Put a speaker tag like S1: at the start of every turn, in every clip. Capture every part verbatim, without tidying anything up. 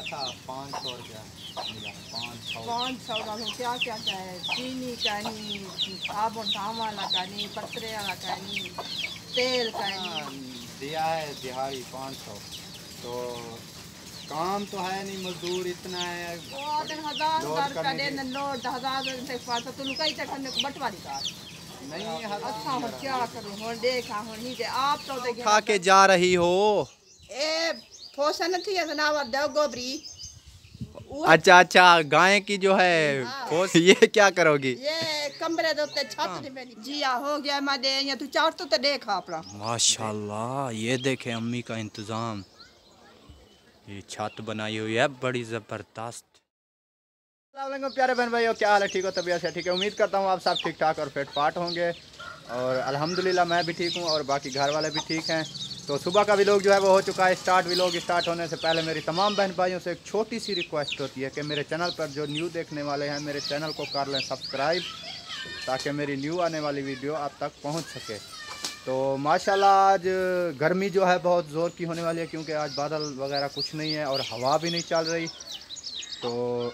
S1: था पाँच सौ रुपया मिला। पाँच सौ
S2: पाँच सौ का क्या क्या क्या है? चीनी कहनी, साबुन वाला कहनी, पतरे वाला कहनी, तेल कहनी।
S1: दिया है दिहाड़ी पाँच सौ। तो काम तो है नहीं, मजदूर इतना है।
S2: वो दिन हजार हजार का देन नोट हजार से पास तो लुकाई तक हमने बंटवारी का
S1: नहीं।
S2: अच्छा हो क्या करूं हो देखा हो नहीं दे आप तो देखे
S1: खा के जा रही हो।
S2: ए पोषण थी जनावर दो गोबरी।
S1: अच्छा अच्छा, गाय की जो है पोस, ये क्या करोगी?
S2: ये कमरे दे उत्ते छत में जिया हो गया मैं दे या तू चार तो ते देखा अपना।
S1: माशाल्लाह, ये देखे अम्मी का इंतजाम। ये छत बनाई हुई है बड़ी जबरदस्त। प्यारे बहन भाइयों, क्या हाल है? ठीक हो? तबीयत से ठीक है? उम्मीद करता हूँ आप सब ठीक ठाक और फिट फाट होंगे। और अल्हम्दुलिल्लाह मैं भी ठीक हूँ और बाकी घर वाले भी ठीक हैं। तो सुबह का व्लॉग जो है वो हो चुका है स्टार्ट। व्लॉग स्टार्ट होने से पहले मेरी तमाम बहन भाइयों से एक छोटी सी रिक्वेस्ट होती है कि मेरे चैनल पर जो न्यू देखने वाले हैं मेरे चैनल को कर लें सब्सक्राइब, ताकि मेरी न्यू आने वाली वीडियो आप तक पहुँच सके। तो माशाल्लाह आज गर्मी जो है बहुत ज़ोर की होने वाली है, क्योंकि आज बादल वगैरह कुछ नहीं है और हवा भी नहीं चल रही। तो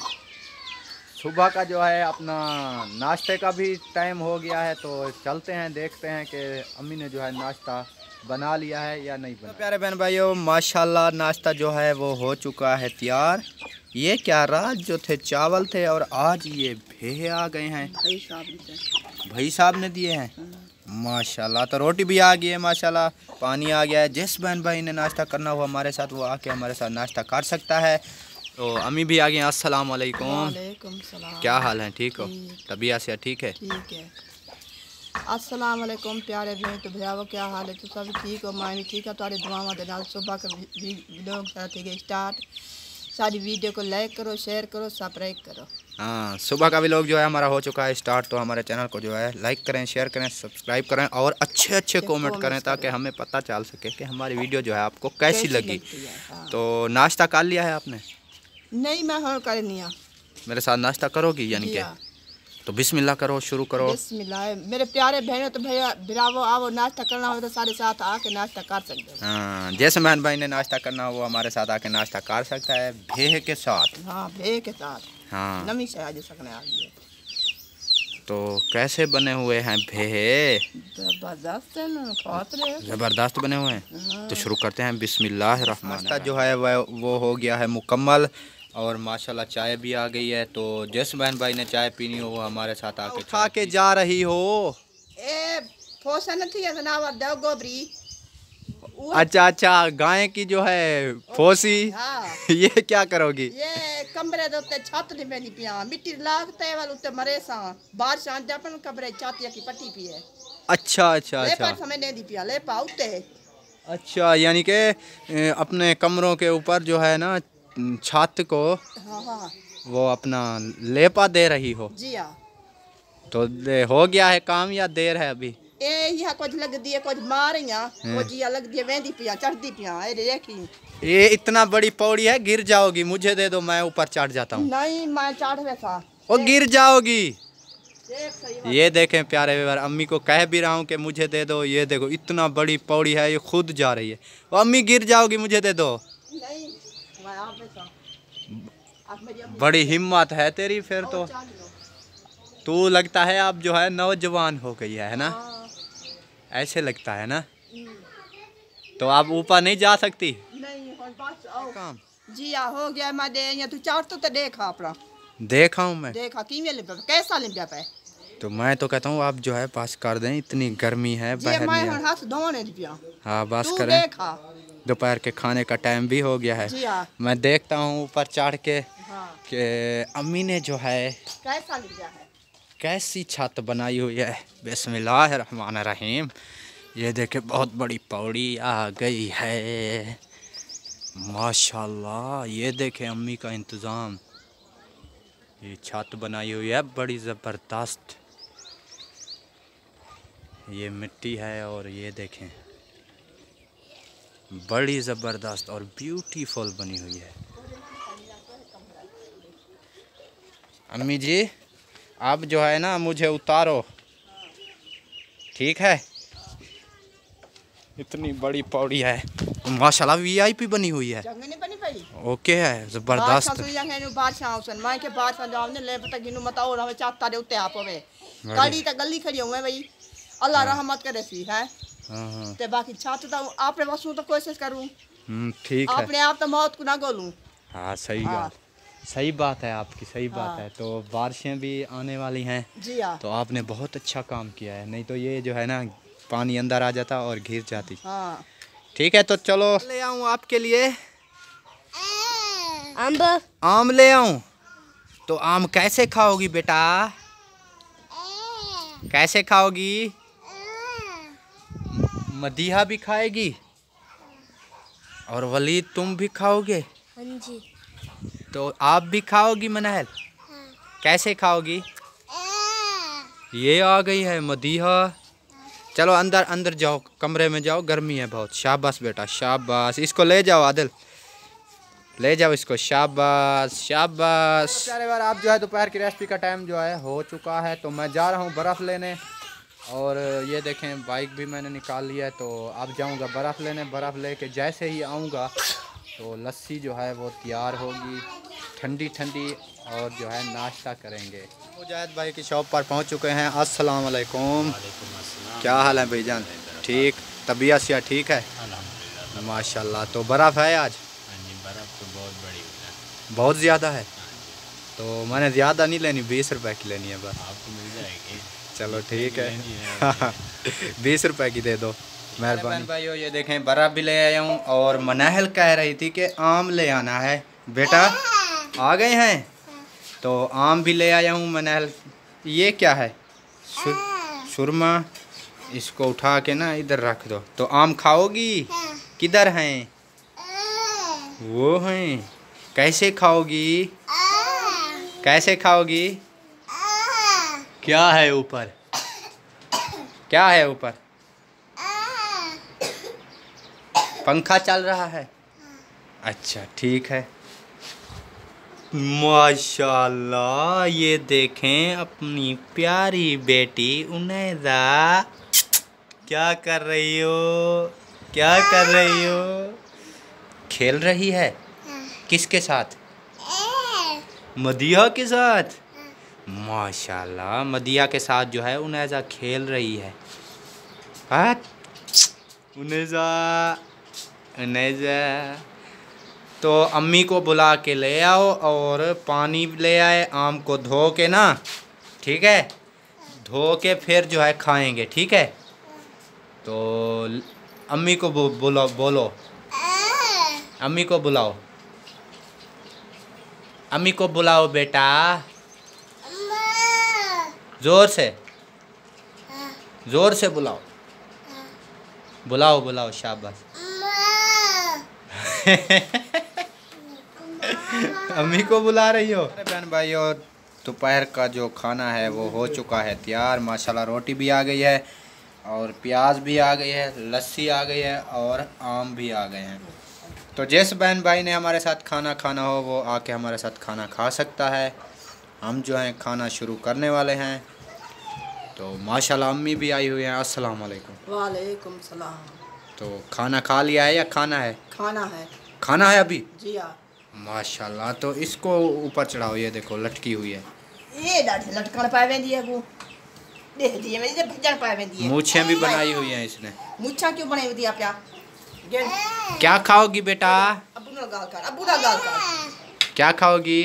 S1: सुबह का जो है अपना नाश्ते का भी टाइम हो गया है, तो चलते हैं देखते हैं कि अम्मी ने जो है नाश्ता बना लिया है या नहीं बना। तो प्यारे बहन भाइयों, माशाल्लाह नाश्ता जो है वो हो चुका है तैयार। ये क्या, रात जो थे चावल थे और आज ये भेहे आ गए हैं।
S2: भाई साहब
S1: भाई साहब ने दिए हैं माशाल्लाह। तो रोटी भी आ गई है माशाल्लाह, पानी आ गया है। जिस बहन भाई ने नाश्ता करना हो हमारे साथ वो आके हमारे साथ नाश्ता कर सकता है। तो अम्मी भी आ गए। अस्सलाम वालेकुम।
S2: वालेकुम सलाम।
S1: क्या हाल है? ठीक हो? तबीयत से ठीक है?
S2: ठीक है। अस्सलाम वालेकुम प्यारे भाई। तो भैया वो क्या हाल है? तो सब ठीक हो? मैं भी ठीक है। तुम्हारे दुआओं के नाल सुबह का व्लॉग साथ स्टार्ट। सारी वीडियो को लाइक करो, शेयर करो, सब्सक्राइब करो।
S1: हाँ, सुबह का व्लॉग जो है हमारा हो चुका है स्टार्ट। तो हमारे चैनल को जो है लाइक करें, शेयर करें, सब्सक्राइब करें और अच्छे अच्छे कमेंट करें, ताकि हमें पता चल सके कि हमारी वीडियो जो है आपको कैसी, कैसी लगी। हाँ। तो नाश्ता कर लिया है आपने?
S2: नहीं, मैं और करनी है।
S1: मेरे साथ नाश्ता करोगी यानी कि? तो बिस्मिल्लाह करो, शुरू करो।
S2: बिस्मिल्लाह। मेरे प्यारे बहनों तो भैया बिरावो आओ, नाश्ता करना हो तो सारे साथ आके नाश्ता कर सकते हो।
S1: हाँ, जैसे बहन भाई ने नाश्ता करना हो वो हमारे साथ आके नाश्ता कर सकता है भेह के साथ।
S2: हाँ, भेह के साथ।
S1: हाँ,
S2: नमी से आज सकने आ गई।
S1: तो कैसे बने हुए हैं भेह?
S2: जबरदस्त है ना, बहुत रहे
S1: जबरदस्त बने हुए हैं। हाँ। तो शुरू करते हैं बिस्मिल्लाह रहमान। नाश्ता जो है वह वो हो गया है मुकम्मल और माशाल्लाह चाय भी आ गई है। तो जिस बहन भाई ने चाय पीनी हो वो हमारे साथ आके खा के जा रही हो।
S2: ए पोषण थी जनावर दो गोबरी।
S1: अच्छा अच्छा, गाय की जो है फोसी। हाँ। ये क्या करोगी?
S2: ये कमरे दे उत्ते छत नहीं बनी पिया, मिट्टी लागते वाल उत्ते मरे सा बारिश आ जापन कमरे छातिया की पट्टी पी है। अच्छा अच्छा अच्छा, ले पर समय नहीं दी पिया, ले पा उत्ते। अच्छा, यानी कि अपने कमरों के ऊपर जो है ना छत को, हाँ हाँ, वो अपना लेपा दे रही हो। जी हाँ। तो हो गया है काम या देर है अभी? ए यहाँ कुछ लग दिए, कुछ मार कुछ ये लग दिए, वेंदी पिया चढ़ती पिया। देखी
S1: ये इतना बड़ी पौड़ी है, गिर जाओगी। मुझे दे दो, मैं ऊपर चढ़ जाता हूँ।
S2: नहीं, मैं चढ़ वैसा।
S1: वो गिर जाओगी। ये देखें प्यारे व्यवहार, अम्मी को कह भी रहा हूँ कि मुझे दे दो। ये देखो इतना बड़ी पौड़ी है, ये खुद जा रही है। वो अम्मी गिर जाओगी, मुझे दे दो। नहीं, बड़ी हिम्मत है तेरी फिर तो। तू लगता है अब जो है नौजवान हो गई है ना? ऐसे लगता है ना? तो आप ऊपर नहीं जा सकती? नहीं, काम
S2: जी आ हो गया। मैं दे या तू चार तो देखा अपना।
S1: देखा हूँ मैं।
S2: देखा कि में लिपा कैसा लिपा पे।
S1: तो मैं तो कहता हूँ आप जो है पास कर दें, इतनी गर्मी है बाहर
S2: में। मैं हाथ धोने दिया।
S1: हाँ, बस करें। देखा दोपहर के खाने का टाइम भी हो गया है। जी हाँ। मैं देखता हूँ ऊपर चढ़ के। हाँ। कि अम्मी ने जो है
S2: कैसा लिख गया है,
S1: कैसी छत बनाई हुई है। बिस्मिल्लाहिर्रहमानिर्रहीम। ये देखे बहुत बड़ी पौड़ी आ गई है माशाल्लाह। ये देखे अम्मी का इंतज़ाम। ये छत बनाई हुई है बड़ी ज़बरदस्त। ये मिट्टी है और ये देखें बड़ी ज़बरदस्त और ब्यूटीफुल बनी हुई है। अम्मी जी आप जो है ना मुझे उतारो, ठीक है? इतनी बड़ी पौड़ी है माशाल्लाह, वीआईपी बनी हुई है।
S2: भाई
S1: ओके है जबरदस्त
S2: बादशाह है नु बादशाह हुसन मैं के बादशाह जाव ने ले पता गिनु मत और हमें चाहता दे उते आप होवे गाड़ी त गली खड़ी हुए भाई अल्लाह रहमत करे सी है। हां ते बाकी छात तो आपने वसू तो कोशिश करूं।
S1: हम्म ठीक है
S2: अपने आप तो मौत को ना गोलूं।
S1: हां सही बात सही बात है आपकी सही बात है। तो बारिशें भी आने वाली हैं
S2: जी हां
S1: तो आपने बहुत अच्छा काम किया है नहीं तो ये जो है ना पानी अंदर आ जाता और घिर जाती।
S2: हां
S1: ठीक है तो चलो ले आऊं आपके लिए
S2: आम
S1: आम ले आऊं। तो आम कैसे खाओगी बेटा कैसे खाओगी मदीहा भी खाएगी और वलीद तुम भी खाओगे।
S3: हाँ जी
S1: तो आप भी खाओगी मनहल
S3: हाँ।
S1: कैसे खाओगी ये आ गई है मदीहा। चलो अंदर अंदर जाओ कमरे में जाओ गर्मी है बहुत। शाबाश बेटा शाबाश इसको ले जाओ आदिल ले जाओ इसको शाबाश शाबाश। प्यारे बार आप जो है दोपहर की रेसिपी का टाइम जो है हो चुका है तो मैं जा रहा हूँ बर्फ़ लेने और ये देखें बाइक भी मैंने निकाल लिया है तो अब जाऊँगा बर्फ़ लेने। बर्फ़ लेके जैसे ही आऊँगा तो लस्सी जो है वो तैयार होगी ठंडी ठंडी और जो है नाश्ता करेंगे। मुजाहिद भाई की शॉप पर पहुँच चुके हैं। अस्सलाम वालेकुम क्या हाल है भाईजान ठीक तबीयत से ठीक है माशाल्लाह। तो बर्फ़ है आज
S4: बर्फ़ तो बहुत बड़ी है
S1: बहुत ज़्यादा है तो मैंने ज़्यादा नहीं लेनी बीस रुपए की लेनी है बस।
S4: आपको मिल जाएगी
S1: चलो ठीक है बीस रुपए की दे दो मेहरबानी भाइयों। ये देखें बर्फ़ भी ले आया हूँ और मनहल कह रही थी कि आम ले आना है बेटा आ गए हैं तो आम भी ले आया हूँ मनहल। ये क्या है सुर, सुरमा इसको उठा के ना इधर रख दो। तो आम खाओगी किधर हैं वो हैं कैसे खाओगी कैसे खाओगी क्या है ऊपर क्या है ऊपर पंखा चल रहा है अच्छा ठीक है माशाल्लाह। ये देखें अपनी प्यारी बेटी उनैज़ा क्या कर रही हो क्या कर रही हो खेल रही है किसके साथ मदीहा के साथ माशाल्लाह। मदीहा के साथ जो है उनैज़ा खेल रही है। हाँ उनैज़ा उनैज़ा तो अम्मी को बुला के ले आओ और पानी ले आए आम को धो के ना ठीक है धो के फिर जो है खाएंगे ठीक है। तो अम्मी को बो, बोलो बोलो अम्मी को बुलाओ अम्मी को बुलाओ बेटा जोर से जोर से बुलाओ बुलाओ बुलाओ शाबाश अम्मी को बुला रही हो। अरे बहन भाइयों दोपहर का जो खाना है वो हो चुका है तैयार माशाल्लाह। रोटी भी आ गई है और प्याज भी आ गई है लस्सी आ गई है और आम भी आ गए हैं। तो जिस बहन भाई ने हमारे साथ खाना खाना हो वो आके हमारे साथ खाना खा सकता है। हम जो हैं खाना शुरू करने वाले हैं। तो माशाल्लाह अम्मी भी आई हुई हैं। अस्सलाम वालेकुम
S2: वालेकुम सलाम।
S1: तो खाना खा लिया है या खाना है
S2: खाना है
S1: खाना है अभी
S2: जी हाँ
S1: माशाल्लाह। तो इसको ऊपर चढ़ाओ ये देखो लटकी हुई है
S2: ये डाढ़ लटकन पाए वेंदी है वो देख दिए मेरी जे भजन पाए वेंदी है।
S1: मूछें भी बनाई हुई हैं इसने
S2: मूछा क्यों बनाई हुई आप क्या
S1: क्या खाओगी बेटा
S2: अबू ना गाल कर अबू ना गाल कर
S1: क्या खाओगी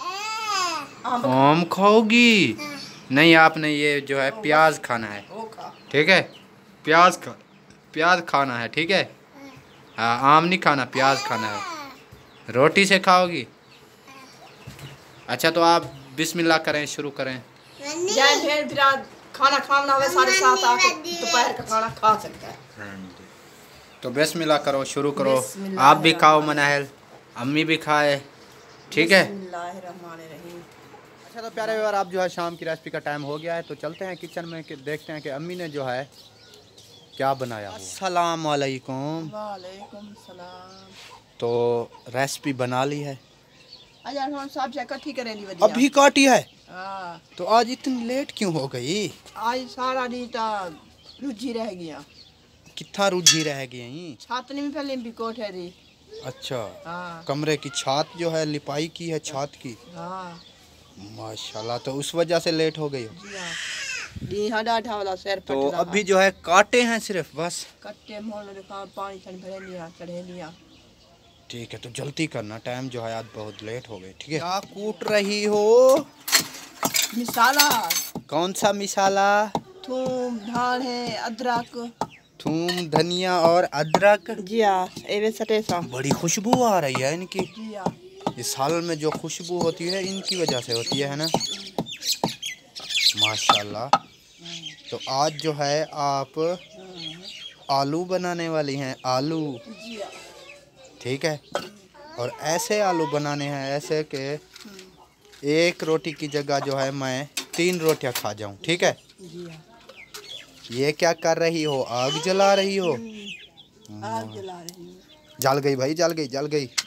S1: आम खाओगी नहीं आपने ये जो है प्याज खाना है ठीक है प्याज खा प्याज खाना है ठीक है हाँ आम नहीं खाना प्याज खाना है। रोटी से खाओगी अच्छा तो आप बिस्मिल्लाह करें शुरू करें।
S2: जाए फिर फिर खाना खाना हुए साढ़े सात आके दोपहर का खाना खा सकता है।
S1: तो बिस्मिल्लाह करो शुरू करो आप भी खाओ मनहल अम्मी भी खाए ठीक है। अच्छा तो प्यारे व्यवहार आप जो है शाम की रेसिपी का टाइम हो गया है तो चलते हैं किचन में कि देखते हैं कि अम्मी ने जो है क्या बनाया। अस्सलाम वालेकुम
S2: वालेकुम सलाम।
S1: तो रेसिपी बना ली है
S2: आज हम सब से इकट्ठी करेंगे
S1: अभी काटी है
S2: हाँ।
S1: तो आज इतनी लेट क्यों हो गई
S2: आज सारा दिन तो रुझी रह गया
S1: कितना रुझी रह गई
S2: छातनी में पहले भी कोठे दी
S1: अच्छा,
S2: हाँ
S1: कमरे की छत जो है लिपाई की है, छत की।
S2: हाँ
S1: माशाल्लाह, तो उस वजह से लेट हो गई हो।
S2: जी हाँ दी हाँ डाठा वाला सैर
S1: तो
S2: पट रहा।
S1: अभी जो है काटे हैं सिर्फ बस।
S2: कट्टे मोल दिखा पानी छन भरे लिया चढ़े लिया।
S1: ठीक है, तो जल्दी करना, टाइम जो है आज बहुत लेट हो गई। ठीक है, क्या कूट रही हो?
S2: मिसाला
S1: कौन सा मिसाला?
S2: थूम धान है अदरक।
S1: थूम धनिया और अदरक।
S2: जी हाँ एवे सटे सा।
S1: बड़ी खुशबू आ रही है इनकी।
S2: जी हाँ
S1: इस साल में जो खुशबू होती है इनकी वजह से होती है, है ना। माशाल्लाह। तो आज जो है आप आलू बनाने वाली हैं, आलू।
S2: जी हाँ
S1: ठीक है, और ऐसे आलू बनाने हैं ऐसे कि एक रोटी की जगह जो है मैं तीन रोटियां खा जाऊं। ठीक है।
S2: जी हाँ
S1: ये क्या कर रही हो? आग जला रही हो?
S2: आग जला रही हूँ।
S1: जल गई भाई, जल गई, जल गई।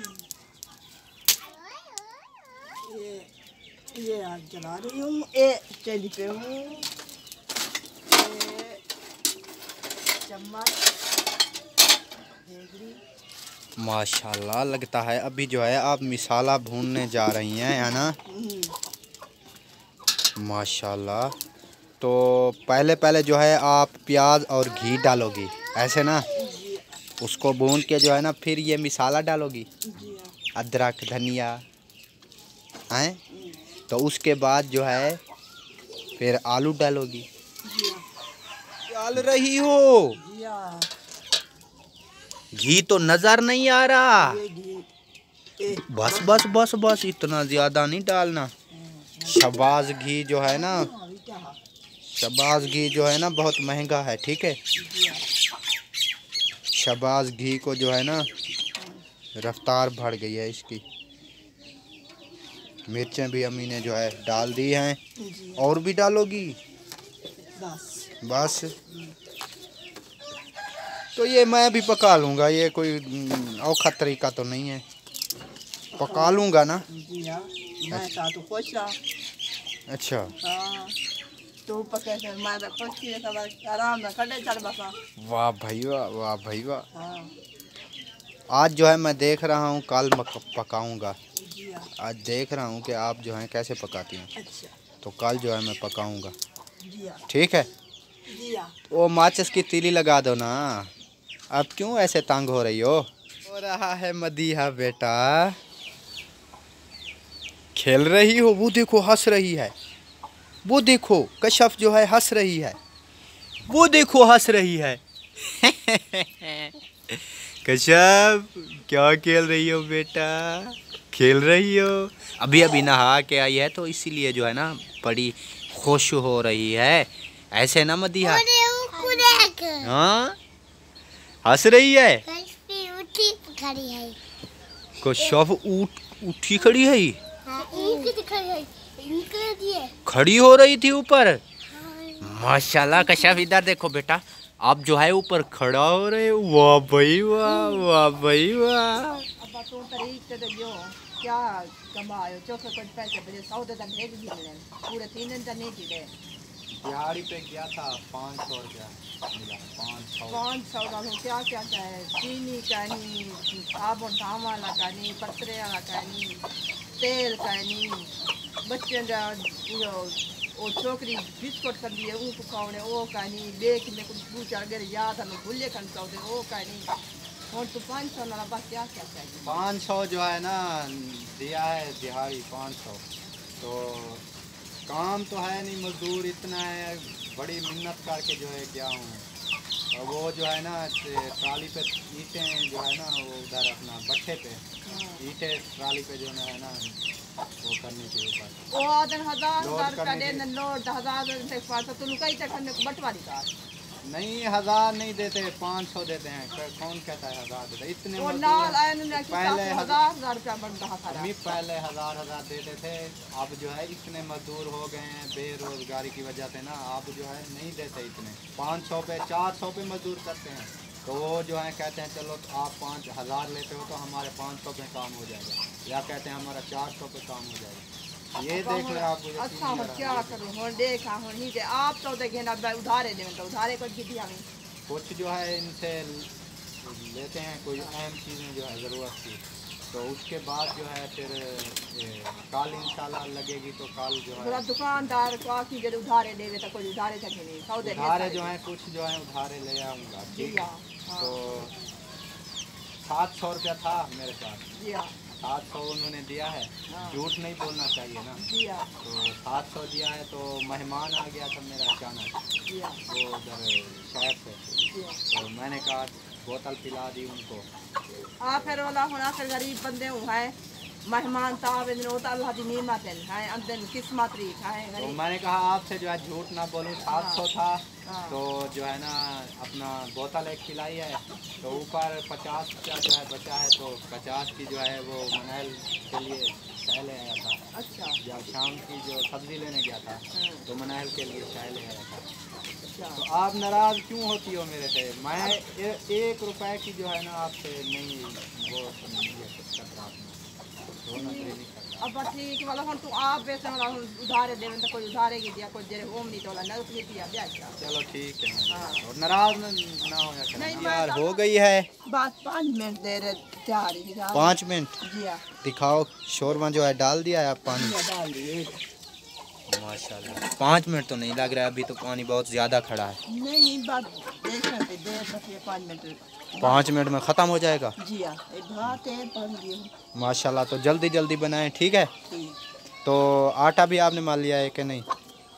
S2: ये ये आग जला रही हूँ। ए चली पे हूँ। ये चम्मच देगरी।
S1: माशाल्लाह, लगता है अभी जो है आप मिसाला भूनने जा रही हैं, है ना। माशाल्लाह। तो पहले पहले जो है आप प्याज और घी डालोगी, ऐसे ना। उसको भून के जो है ना फिर ये मिसाला डालोगी, अदरक धनिया, हैं। तो उसके बाद जो है फिर आलू डालोगी। डाल रही हो? घी तो नजर नहीं आ रहा। बस बस बस बस, इतना ज्यादा नहीं डालना। शबाज घी जो है ना, शबाज घी जो है ना बहुत महंगा है। ठीक है, शबाज घी को जो है ना रफ्तार बढ़ गई है इसकी। मिर्चें भी अम्मी ने जो है डाल दी हैं। और भी डालोगी?
S2: बस
S1: बस। तो ये मैं भी पका लूँगा, ये कोई औखा तरीका तो नहीं है, पका लूँगा ना।
S2: जी हाँ मैं तो खुश रहा।
S1: अच्छा,
S2: हाँ तो पके से मैं तो खुश की सब आराम से खड़े चढ़ बसा।
S1: वाह भाई वाह, वाह भाई वाह।
S2: हाँ
S1: आज जो है मैं देख रहा हूँ, कल पकाऊँगा।
S2: जी हाँ
S1: आज देख रहा हूँ कि आप जो हैं कैसे पकाती हैं,
S2: अच्छा
S1: तो कल जो है मैं पकाऊँगा।
S2: जी हाँ
S1: ठीक है।
S2: जी हाँ
S1: वो माचिस की तीली लगा दो ना। अब क्यों ऐसे तंग हो रही हो? हो रहा है मदीहा बेटा, खेल रही हो? वो देखो हंस रही है, वो देखो कशफ जो है हंस रही है, वो देखो हंस रही है। कशफ क्या खेल रही हो बेटा? खेल रही हो? अभी अभी नहा के आई है तो इसीलिए जो है ना बड़ी खुश हो रही है, ऐसे ना मदीहा। हाँ हंस रही है।
S3: खड़ी है
S1: कशफ उठ उठी खड़ी है,
S3: है
S1: खड़ी हो रही थी ऊपर। माशाल्लाह कशफ, इधर देखो बेटा, आप जो है ऊपर खड़ा हो रहे हो। वाह भाई वाह, वाह भाई वाह।
S2: अब तो तरीक से दियो क्या कमायो चौके कुछ पैसे बजे सौदे तक भेज दिए पूरे तीन दिन तक नहीं थी।
S1: दिहाड़ी पे गया था, पाँच सौ रुपया मिला। पाँच सौ
S2: पाँच सौ का क्या क्या चाहे, चीनी कहनी, साबुन सामाला कहनी, पतरे वाला कहनी, तेल कहनी, बच्चे वो छोकरी बिस्कुट कर दिए वो पकाने वो कहनी, देख में कुछ पूछा अगर याद हमें भूले खन सौदे वो कहनी। और तो पाँच सौ ना बस क्या क्या चाहिए।
S1: पाँच सौ जो है ना दिया है दिहाड़ी पाँच सौ। तो काम तो है नहीं, मजदूर इतना है, बड़ी मिन्नत करके जो है गया हूँ। और वो जो है ना ट्राली पे ईंटें जो है ना वो उधर अपना भट्ठे पे ईंटें ट्राली पे जो है ना वो करनी थी ऊपर।
S2: वो आधन हजार हजार का देना नोट हजार से पास तो लुकाई तक बंटवारी का
S1: नहीं, हजार नहीं देते, पाँच सौ देते हैं। कौन कहता है हजार देते? इतने
S2: वो नाल आए ना
S1: पहले
S2: हजार हजार रुपया बन रहा था।
S1: अभी पहले हजार हजार देते थे, अब जो है इतने मजदूर हो गए हैं बेरोजगारी की वजह से ना, अब जो है नहीं देते इतने। पाँच सौ पे चार सौ पे मजदूर करते हैं, तो वो जो है कहते हैं चलो तो आप पाँच हज़ार लेते हो तो हमारे पाँच सौ पे काम हो जाएगा, या कहते हैं हमारा चार सौ पे काम हो जाएगा। ये देख ले आप।
S2: अच्छा हो क्या करूँ हो देखा हो नहीं दे आप तो देखे ना उधारे दे तो उधारे को दी हमें
S1: कुछ जो है इनसे लेते हैं कोई अहम चीज़ें जो है ज़रूरत की, तो उसके बाद जो है फिर ए, कल इंशाल्लाह लगेगी तो कल जो है
S2: दुकानदार को आकी जब उधारे देवे तो कोई उधारे तक नहीं सौदे
S1: उधारे जो है कुछ जो है उधारे ले आऊँगा। ठीक है, तो सात सौ रुपया था मेरे पास।
S2: जी हाँ,
S1: सात सौ उन्होंने दिया है, झूठ नहीं बोलना चाहिए ना।
S2: जी हाँ,
S1: तो सात सौ दिया है, तो मेहमान आ गया था मेरा अचानक,
S2: जी हाँ,
S1: वो उधर शहर से,
S2: जी हाँ।
S1: तो मैंने कहा बोतल पिला दी उनको।
S2: आ फिर वाला होना फिर गरीब बंदे हूँ है मेहमान ताब इन रोता अल्लाह दी नेमत है अंदर किस्मत री है
S1: तो
S2: गरीब।
S1: मैंने कहा आपसे जो है झूठ ना बोलूँ, सात सौ था
S2: हाँ।
S1: तो जो है ना अपना बोतल एक पिलाई है, तो ऊपर पचास रुपया जो है बचा है, तो पचास की जो है वो मनैल के लिए चाय ले आया था।
S2: अच्छा,
S1: जब शाम की जो सब्ज़ी लेने गया था
S2: हाँ,
S1: तो मनैल के लिए चाय ले आया था।
S2: अच्छा।
S1: तो आप नाराज़ क्यों होती हो मेरे से? मैं ए, एक रुपए की जो है ना आपसे नहीं वो ये कर रहा हूँ, रोना तो नहीं कर रहा।
S2: अब ठीक वाला हम तू आप वैसे वाला हम उधारे देवे तो कोई उधारे की दिया कोई जेरे होम नहीं तोला ना रुपये दिया ब्याज का।
S1: चलो ठीक है,
S2: हाँ।
S1: और नाराज़ ना ना हो जाए।
S2: नहीं,
S1: यार
S2: मैं-
S1: हो गई है
S2: बात पाँच मिनट दे रहे तैयारी की जा-
S1: पाँच मिनट
S2: जी हाँ,
S1: दिखाओ, शोरमा जो है डाल दिया है आप पानी।
S2: जी हाँ, डाल दिए।
S1: माशाल्लाह पाँच मिनट तो नहीं लग रहा है, अभी तो पानी बहुत ज़्यादा खड़ा है।
S2: नहीं बात देख सकते दे सकते पाँच मिनट।
S1: पाँच मिनट में ख़त्म हो जाएगा।
S2: जी हाँ, एक भात है पानी दिए।
S1: माशाल्लाह, तो जल्दी जल्दी बनाएं, ठीक है।
S2: ठीक,
S1: तो आटा भी आपने मान लिया है कि नहीं?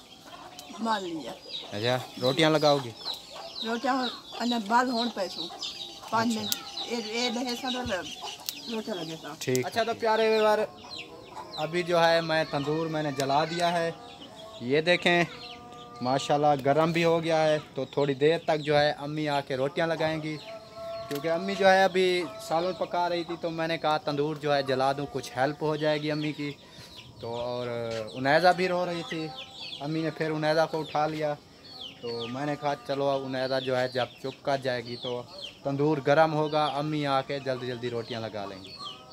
S2: मान लिया।
S1: अच्छा, रोटियां लगाओगी?
S2: रोटियां अन्य बाद होन पैसों पाँच मिनट ए ए रहे सर रोटा लगे था।
S1: ठीक। अच्छा तो प्यारे व्यवहार, अभी जो है मैं तंदूर मैंने जला दिया है, ये देखें माशाल्लाह गरम भी हो गया है। तो थोड़ी देर तक जो है अम्मी आके रोटियां लगाएंगी, क्योंकि अम्मी जो है अभी सालन पका रही थी, तो मैंने कहा तंदूर जो है जला दूं, कुछ हेल्प हो जाएगी अम्मी की। तो और उनैज़ा भी रो रही थी, अम्मी ने फिर उनैज़ा को उठा लिया, तो मैंने कहा चलो अब उनैज़ा जो है जब चुप कर जाएगी तो तंदूर गर्म होगा, अम्मी आके जल्दी जल्दी रोटियां लगा लेंगी।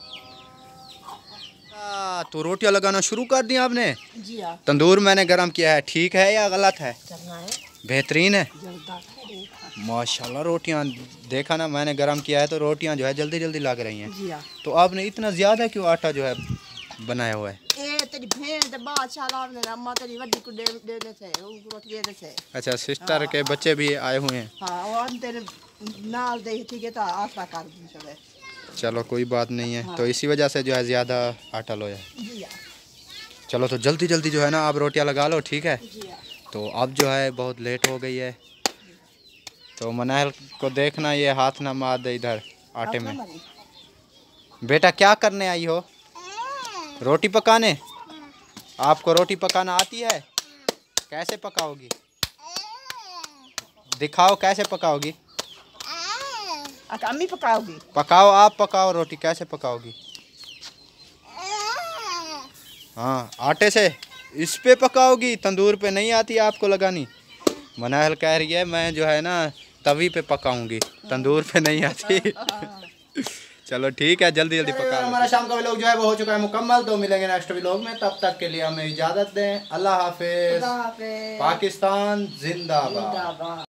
S1: आ, तो रोटियां लगाना शुरू कर दी आपने?
S2: जी हाँ,
S1: तंदूर मैंने गर्म किया है, ठीक है या गलत है?
S2: चलना है
S1: बेहतरीन है
S2: जल्दा है देखा।
S1: माशाल्लाह। रोटियां देखा ना मैंने गरम किया है, तो रोटियां जो है जल्दी जल्दी लग रही हैं।
S2: जी हाँ,
S1: तो आपने इतना ज़्यादा क्यों आटा जो है बनाया हुआ है?
S2: ए तेरी भेड़ ते बादशाह लाभ ने अम्मा तेरी वड्डी को दे देने से वो रोटी दे से।
S1: अच्छा, सिस्टर के बच्चे भी आए हुए हैं।
S2: हाँ, वो तेरे नाल दे ठीक है तो आशा कर दी सब।
S1: चलो कोई बात नहीं है,
S2: हाँ।
S1: तो इसी वजह से जो है ज़्यादा आटा लोया।
S2: जी हाँ,
S1: चलो तो जल्दी जल्दी जो है ना आप रोटियां लगा लो, ठीक है।
S2: जी हाँ,
S1: तो अब जो है बहुत लेट हो गई है, तो मनाहल को देखना ये हाथ ना मार दे इधर आटे में। बेटा क्या करने आई हो? रोटी पकाने? आपको रोटी पकाना आती है? कैसे पकाओगी? दिखाओ कैसे पकाओगी।
S2: अच्छा अम्मी पकाओगी?
S1: पकाओ, आप पकाओ रोटी, कैसे पकाओगी? हाँ, आटे से इस पे पकाओगी, तंदूर पे नहीं आती आपको लगानी? मनाहल कह रही है मैं जो है ना तवी पे पकाऊंगी, तंदूर पे नहीं आती। चलो ठीक है, जल्दी जल्दी पका लो। हमारा शाम का व्लॉग जो है वो हो चुका है मुकम्मल, तो मिलेंगे नेक्स्ट व्लॉग में, तब तक के लिए हमें इजाज़त दें। अल्लाह हाफिज़। पाकिस्तान जिंदाबाद।